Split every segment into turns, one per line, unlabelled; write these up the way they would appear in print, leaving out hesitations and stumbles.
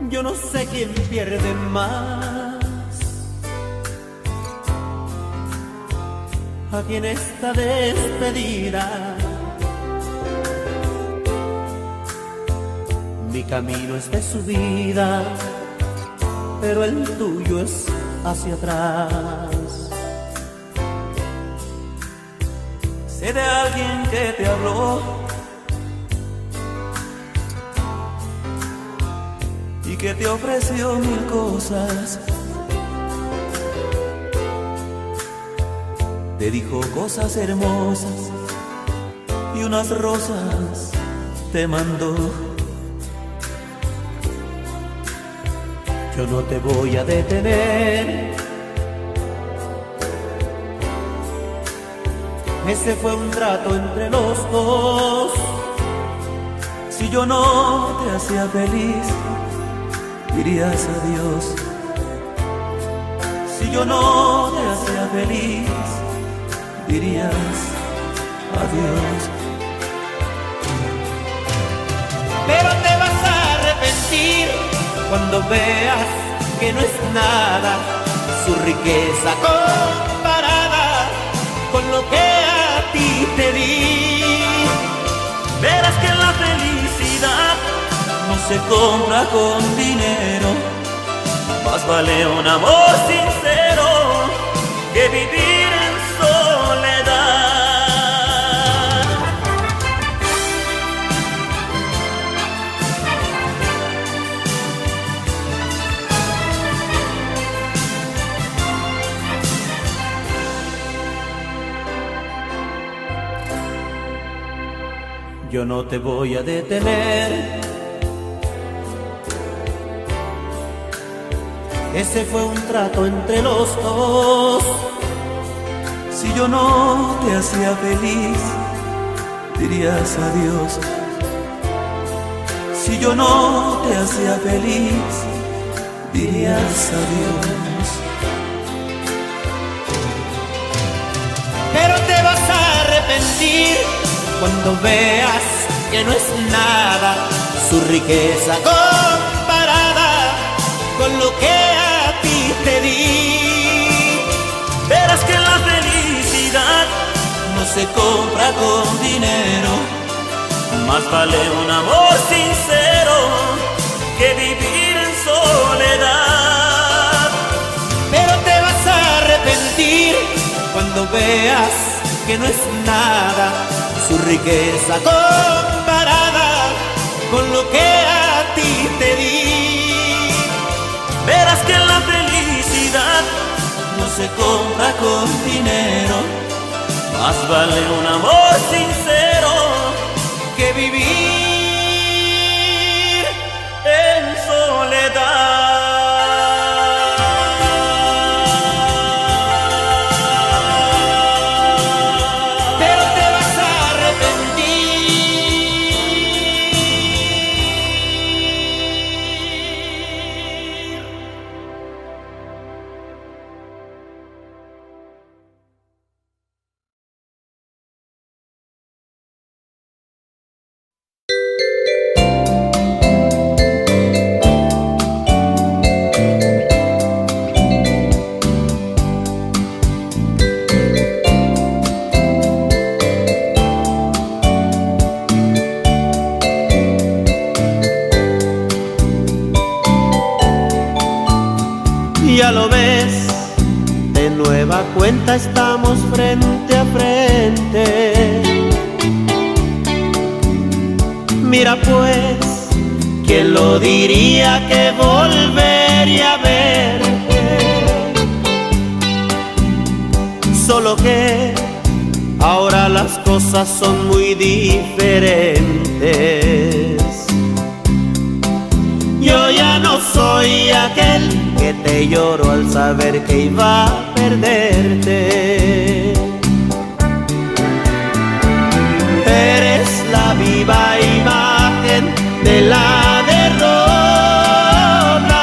Yo no sé quién pierde más aquí en esta despedida. Mi camino es de subida, pero el tuyo es hacia atrás. Sé de alguien que te habló y que te ofreció mil cosas. Te dijo cosas hermosas y unas rosas te mandó. Yo no te voy a detener. Ese fue un trato entre los dos. Si yo no te hacía feliz, dirías adiós. Si yo no te hacía feliz, dirías adiós. Pero te vas a arrepentir cuando veas que no es nada su riqueza comparada con lo que a ti te di. Verás que la felicidad no se compra con dinero. Más vale un amor sincero que vivir en soledad. Yo no te voy a detener. Ese fue un trato entre los dos. Si yo no te hacía feliz, dirías adiós. Si yo no te hacía feliz, dirías adiós. Pero te vas a arrepentir cuando veas que no es nada su riqueza comparada con lo que a ti te di. Verás que la felicidad no se compra con dinero. Más vale un amor sincero que vivir en soledad. Pero te vas a arrepentir cuando veas que no es nada su riqueza comparada con lo que a ti te di. Verás que la felicidad no se compra con dinero. Más vale un amor sincero que vivir en soledad.
Ya lo ves, de nueva cuenta estamos frente a frente. Mira pues, ¿quién lo diría que volvería a verte? Solo que ahora las cosas son muy diferentes. Yo ya no soy aquel que te lloró al saber que iba a perderte. Eres la viva imagen de la derrota.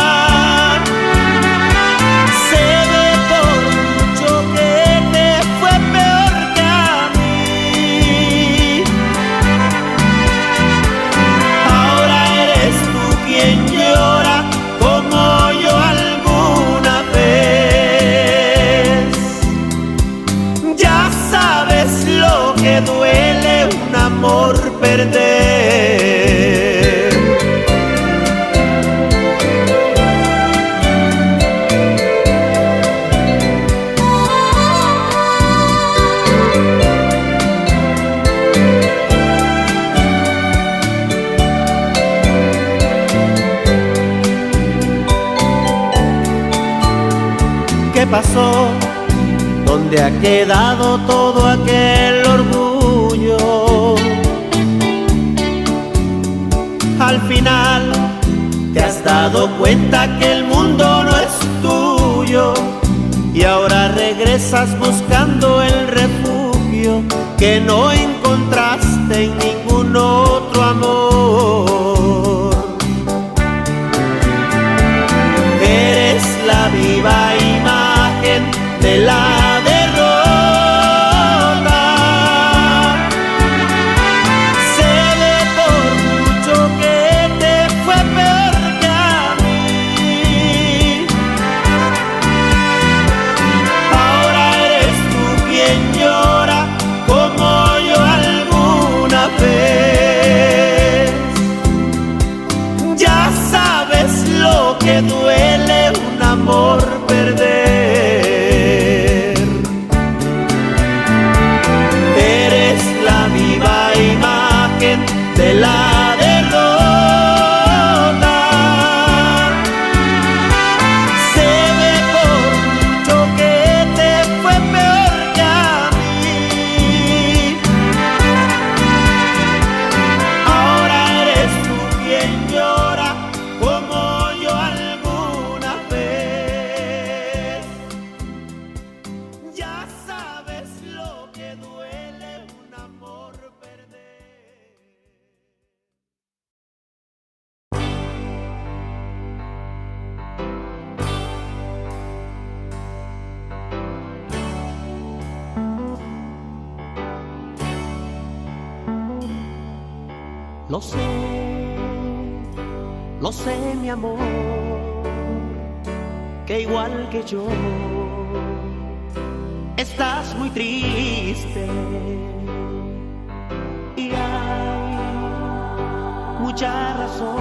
Sé de por mucho que te fue peor que a mí. Ahora eres tú quien llora.
pasó? ¿Dónde ha quedado todo aquel orgullo? Al final te has dado cuenta que el mundo no es tuyo y ahora regresas buscando el refugio que no encontraste en ningún otro amor. Eres la viva imagen de la derrota. Sé de por mucho que te fue peor que a mí. Ahora eres tú quien llora como yo alguna vez. Ya sabes lo que duele un amor perder. Eres la viva imagen de la derrota. Sé de por mucho que te fue peor que a mí. Ahora eres tú quien llora como yo alguna vez. Ya sabes lo que duele un amor perder. Lo sé, mi amor, que igual que yo estás muy triste y hay mucha razón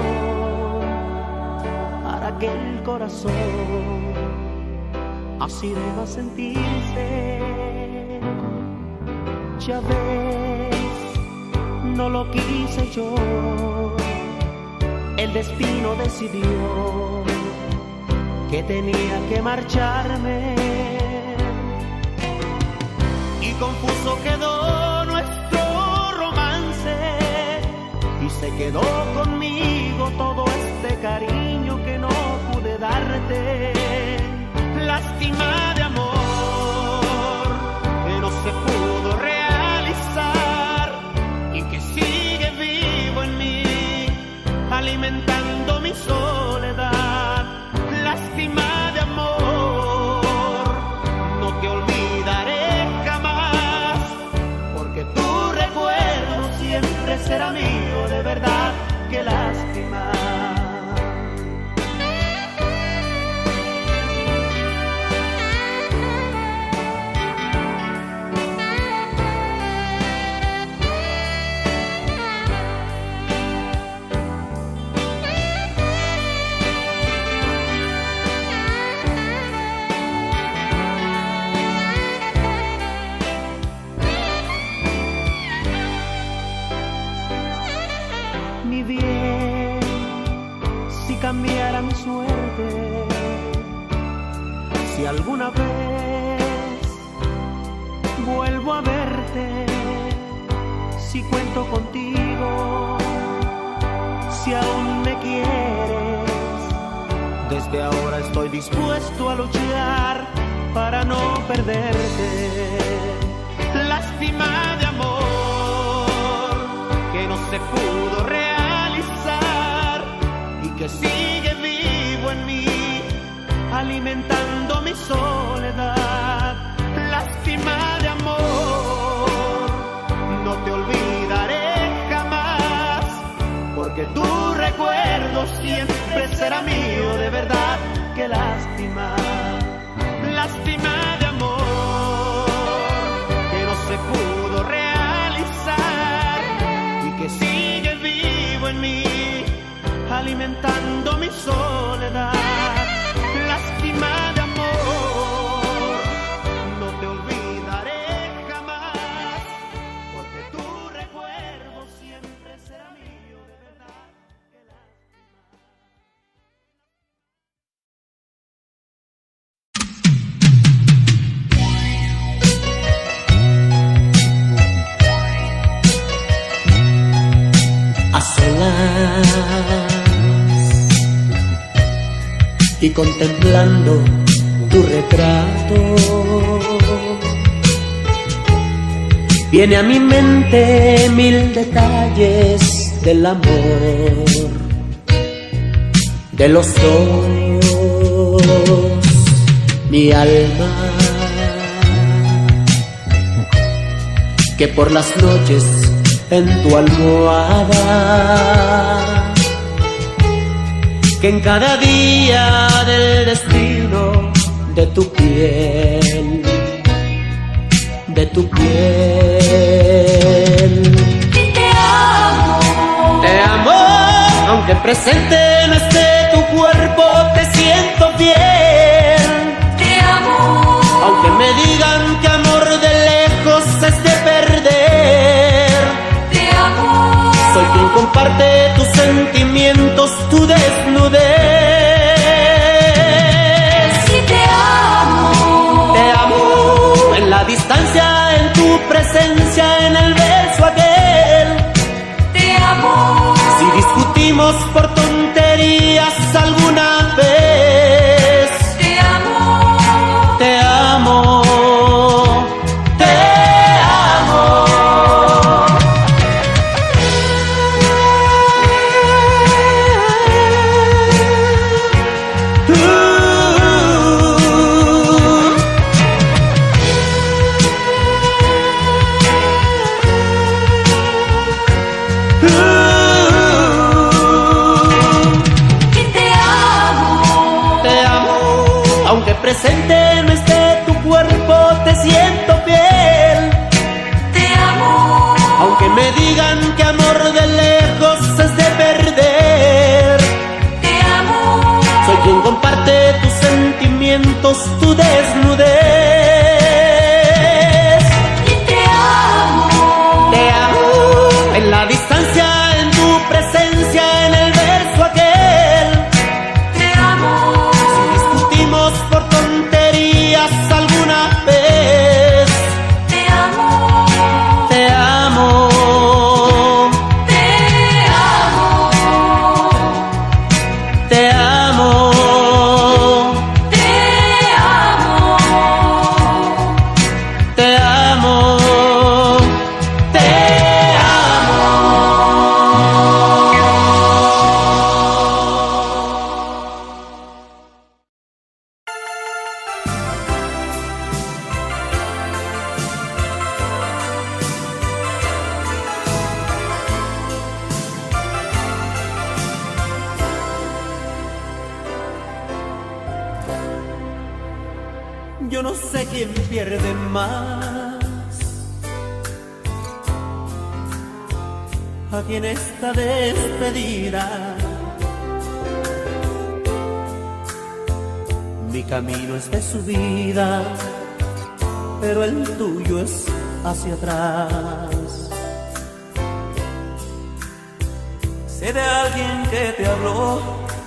para que el corazón así deba sentirse. Ya ves, no lo quise yo, el destino decidió que tenía que marcharme y confuso quedó nuestro romance y se quedó conmigo todo este cariño que no pude darte. Lástima de amor que no se pudo realizar y que sigue vivo en mí, alimentando mi soledad. Lástima de amor, no te olvidaré jamás, porque tu recuerdo siempre será mío, de verdad, qué lástima. Mi bien, si cambiara mi suerte, si alguna vez vuelvo a verte, si cuento contigo, si aún me quieres, desde ahora estoy dispuesto a luchar para no perderte. Lástima de amor que no se pudo realizar y que sigue vivo en mí, alimentando mi soledad. Lástima de amor, no te olvidaré jamás, porque tu recuerdo siempre será mío, de verdad, qué lástima. Lástima de amor que no se pudo realizar y que sigue vivo en mí, alimentando mi soledad. Lástima de amor, no te olvidaré jamás, porque tu recuerdo siempre será mío, de verdad, qué lástima. y contemplando tu retrato, viene a mi mente mil detalles del amor, de los sueños, mi alma, que por las noches en tu almohada, que en cada día del destino de tu piel, de tu piel. Te amo, aunque presente no esté tu cuerpo, te siento bien.
Te amo,
aunque me digan que amor de lejos es de perder.
te amo,
Soy quien comparte tus sentimientos, tu desnudez.
sí te amo,
Te amo en la distancia, en tu presencia, en el beso aquel.
te amo,
Si discutimos por tonterías alguna vez,
te amo,
te amo, te amo.
que te amo,
Te amo, aunque presente no esté tu cuerpo, te siento fiel.
te amo,
Aunque me digan que amor de lejos es de perder,
te amo,
soy quien comparte tus sentimientos, tu desnudez.
y te amo,
Te amo en la distancia, en tu presencia, en el verso aquel.
te amo,
Si discutimos por tonterías alguna vez,
te amo,
te amo,
te amo,
te amo,
te amo,
te amo, te Yo no sé quién pierde más aquí en esta despedida. Mi camino es de subida, pero el tuyo es hacia atrás. Sé de alguien que te habló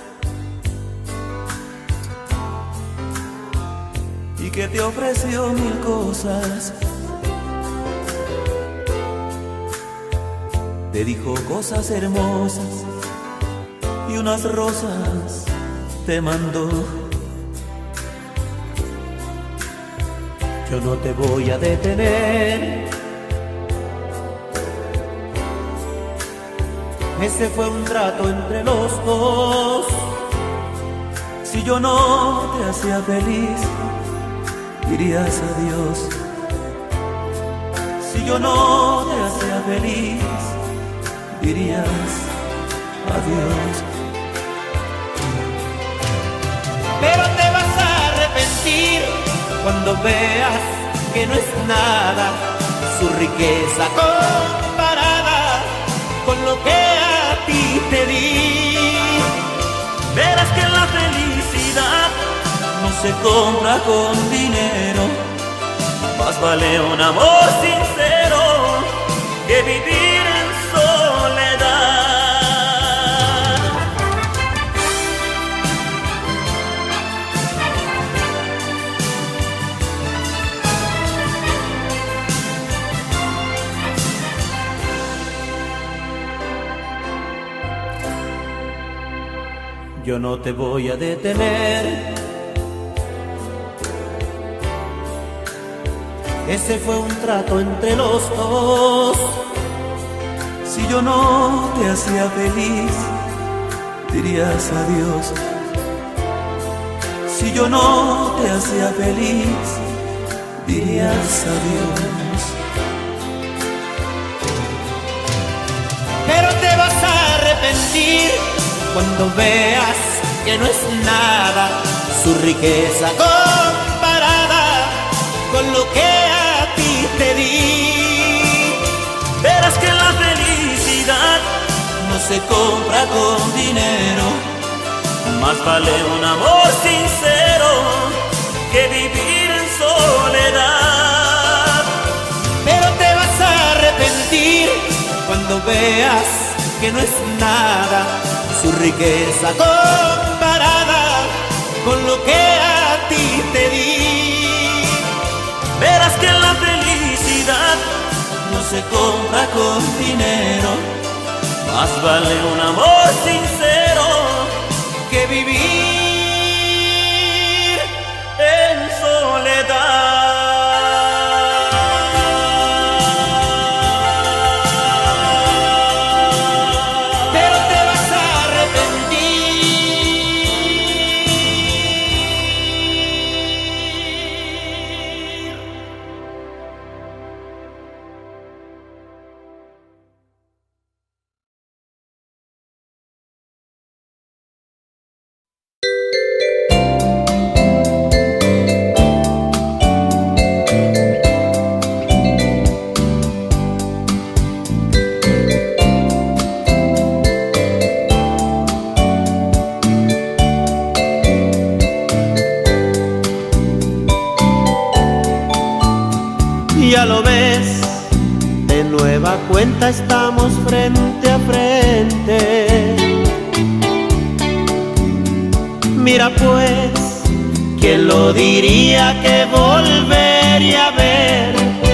y que te ofreció mil cosas. Te dijo cosas hermosas y unas rosas te mandó. Yo no te voy a detener. Ese fue un trato entre los dos. Si yo no te hacía feliz, dirías adiós. Si yo no te hacía feliz, dirías adiós. Pero te vas a arrepentir cuando veas que no es nada su riqueza comparada con lo que a ti te di. Verás que la felicidad no se compra con dinero, más vale un amor sincero que vivir en soledad. yo no te voy a detener. Ese fue un trato entre los dos.
Si yo no te hacía feliz, dirías adiós. Si yo no te hacía feliz, dirías adiós.
Pero te vas a arrepentir cuando veas que no es nada su riqueza comparada con lo que a ti te di.
Verás que la felicidad no se compra con dinero. Más vale un amor sincero que vivir en soledad.
Pero te vas a arrepentir cuando veas que no es nada su riqueza comparada con lo que a ti te di.
Verás que la felicidad no se compra con dinero. Más vale un amor sincero
que vivir
en soledad.
Pero te vas a arrepentir. Ya lo ves, de nueva cuenta estamos frente a frente. Mira pues, ¿quién lo diría que volvería a verte?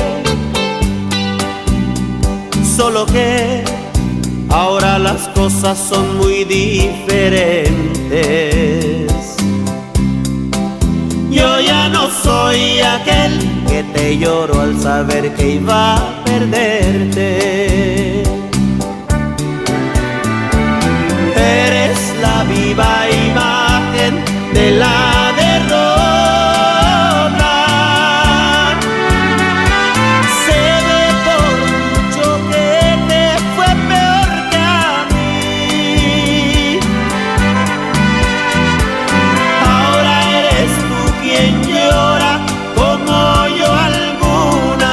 Solo que ahora las cosas son muy diferentes. Yo ya no soy aquel que te lloró al saber que iba a perderte. Eres la viva imagen de la derrota. Sé de por mucho que te fue peor que a mí. Ahora eres tú quien llora como yo alguna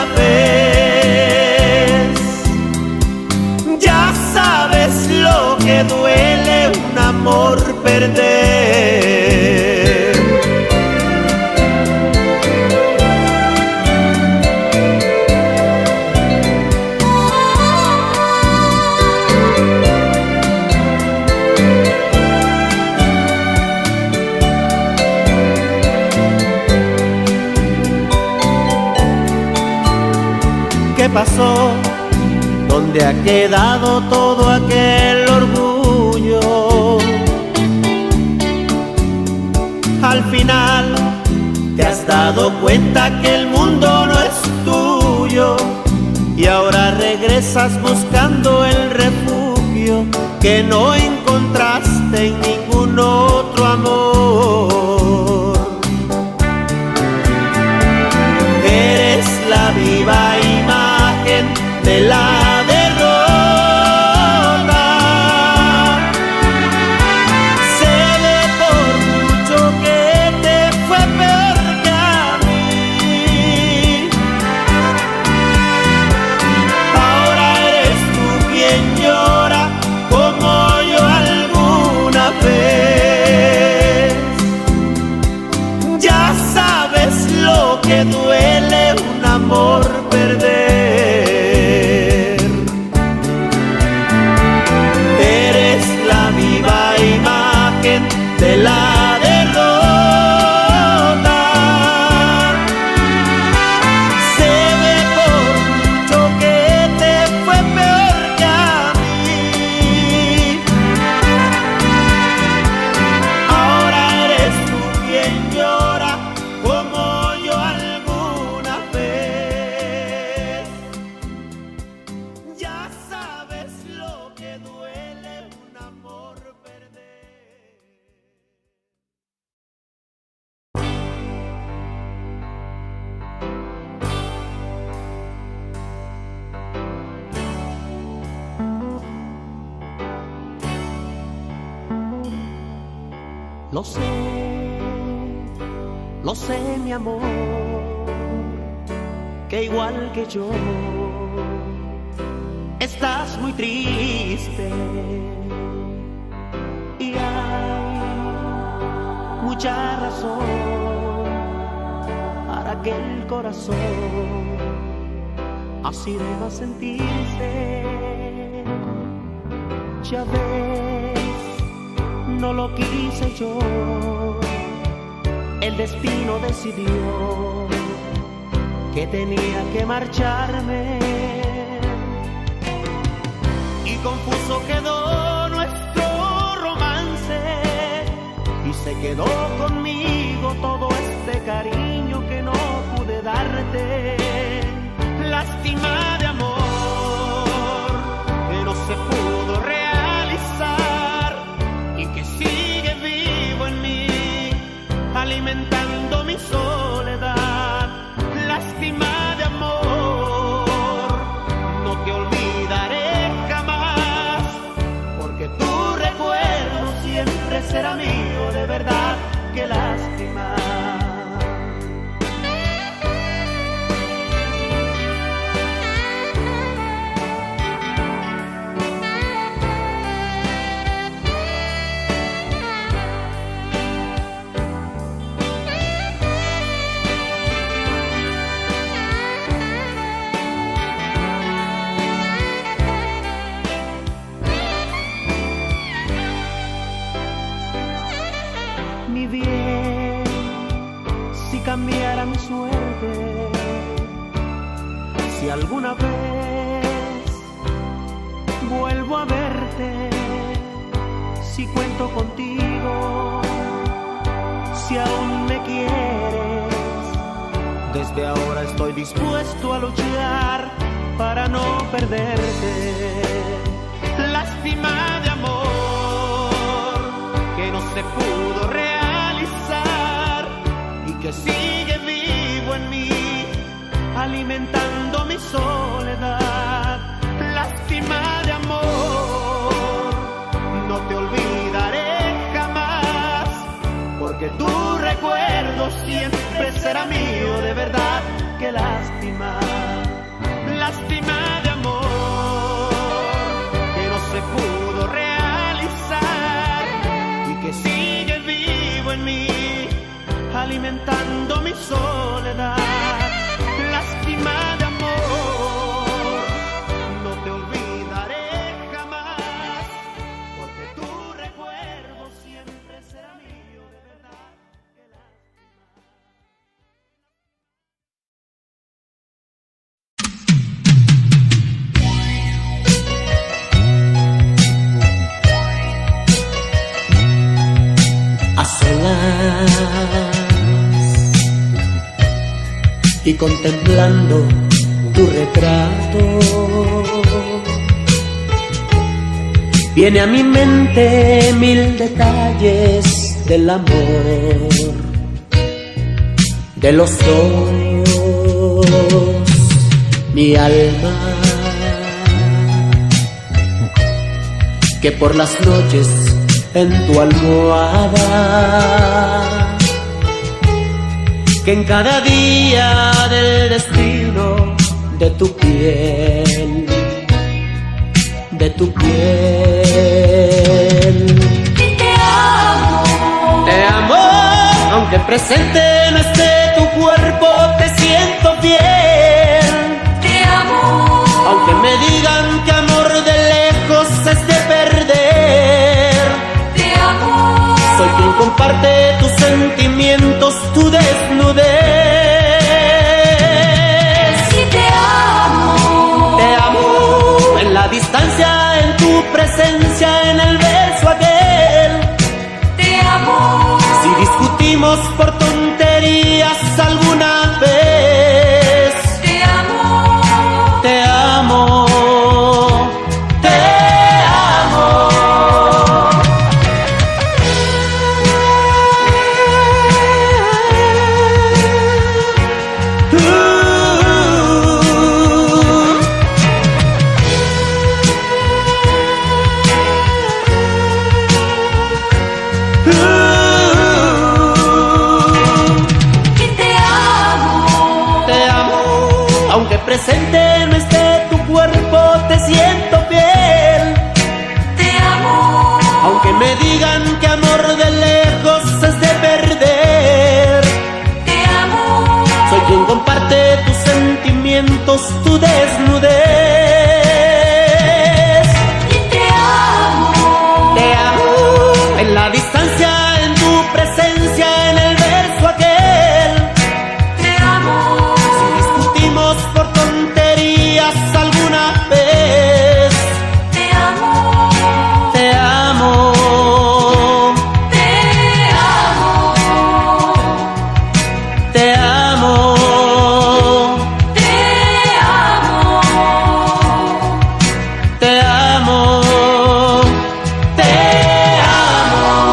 vez. Ya sabes lo que duele un amor perder. ¿Qué pasó? ¿Dónde ha quedado todo aquel orgullo? Al final te has dado cuenta que el mundo no es tuyo y ahora regresas buscando el refugio que no encontraste en ningún otro amor. Eres la viva imagen de la derrota. Sé de por mucho que te fue peor que a mí. Ahora eres tú quien llora como yo alguna vez.
Lo sé, mi amor, que igual que yo estás muy triste y hay mucha razón para que el corazón así deba sentirse. Ya ves, no lo quise yo, el destino decidió que tenía que marcharme. Y confuso quedó nuestro romance y se quedó conmigo todo este cariño que no pude darte. Lástima de amor que no se pudo realizar y que sigue vivo en mí, alimentando mi soledad. Lástima de amor, no te olvidaré jamás, porque tu recuerdo siempre será mío, de verdad, qué lástima. Cambiara mi suerte, si alguna vez vuelvo a verte, si cuento contigo, si aún me quieres, desde ahora estoy dispuesto a luchar para no perderte. Lástima de amor que no se pudo realizar y que sigue vivo en mí, alimentando mi soledad. Lástima de amor, no te olvidaré jamás, porque tu recuerdo siempre será mío, de verdad, qué lástima. Lástima de amor que no se pudo realizar y que sigue vivo en mí, alimentando mi soledad. Lástima de amor, no te olvidaré jamás, porque tu recuerdo siempre será mío, de verdad, qué lástima.
A solas y contemplando tu retrato, viene a mi mente mil detalles del amor, de los dos, mi alma, que por las noches en tu almohada, que en cada día del destino de tu piel, de tu piel. Te amo, aunque presente no esté tu cuerpo, te siento fiel.
Te amo,
Aunque me digan que amor de lejos es de perder,
te amo,
soy quien comparte tus sentimientos, tu desnudez.
sí te amo,
En la distancia, en tu presencia, en el beso aquel.
te amo,
Si discutimos por tonterías alguna vez,
te amo,
te amo, te amo. me digan que amor de lejos es de perder.
Te amo.
Soy quien comparte tus sentimientos, tu desnudez.
Y te amo.
Te amo en la distancia, en tu presencia, en el verso aquel.
Te amo.
Si discutimos por tonterías alguna vez.
Te amo.
Te amo.
Te amo.
Te amo.
Te amo.
Te amo.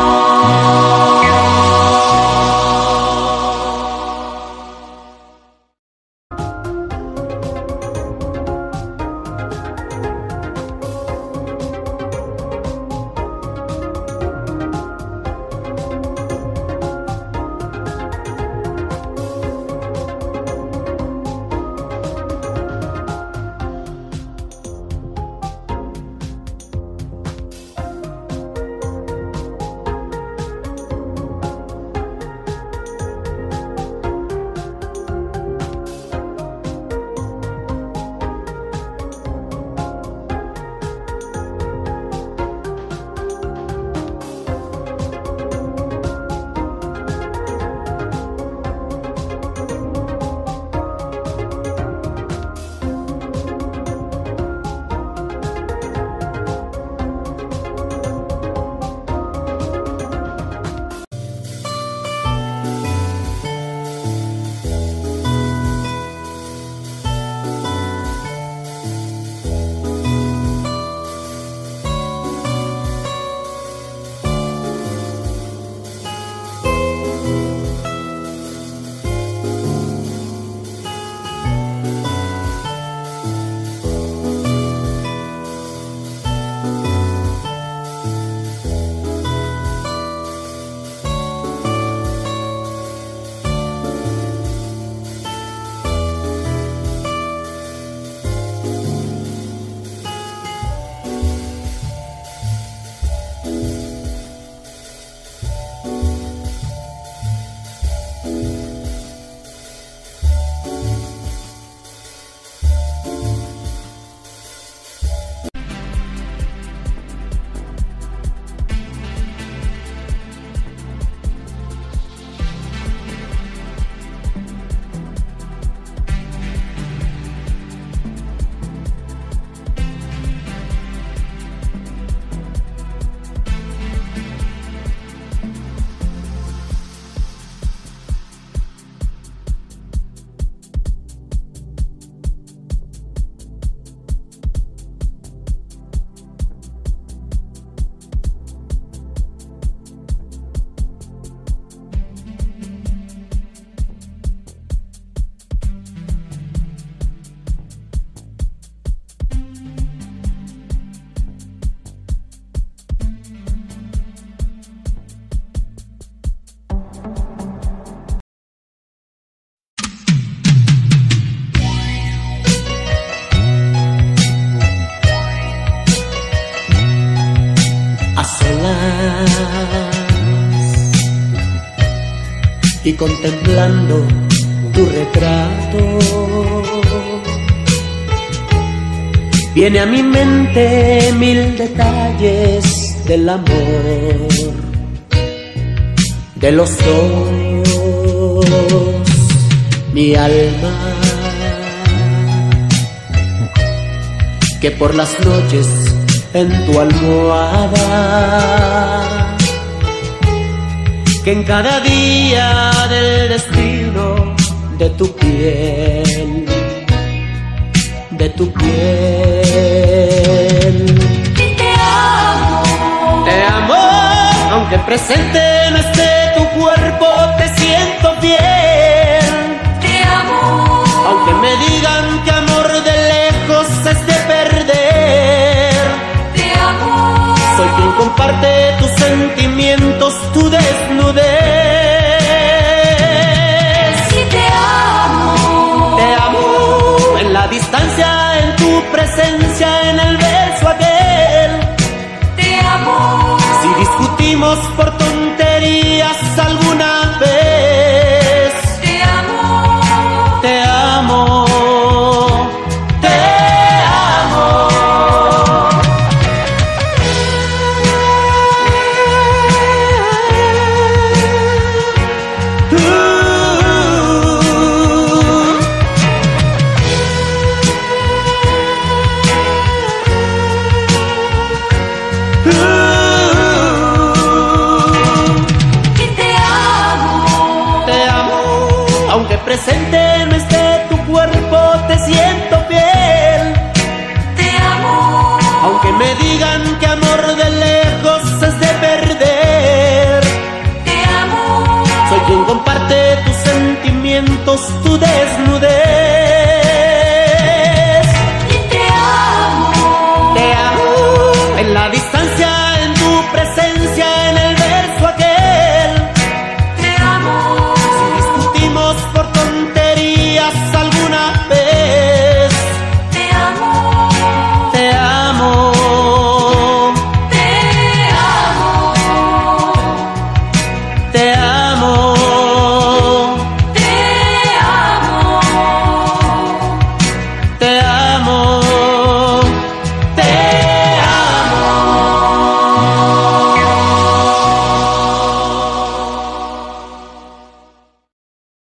Y contemplando tu retrato, viene a mi mente mil detalles del amor, de los sueños, mi alma, que por las noches en tu almohada, que en cada día del destino de tu piel, de tu piel.
Y te amo.
Te amo, aunque presente no esté tu cuerpo, te siento bien.
Te amo.
Aunque me digan que amor de lejos es de perder.
Te amo.
Soy quien comparte tus sentimientos, tu desnudez.
Y te amo.
Te amo en la distancia, en tu presencia, en el beso aquel.
Te amo.
Si por tu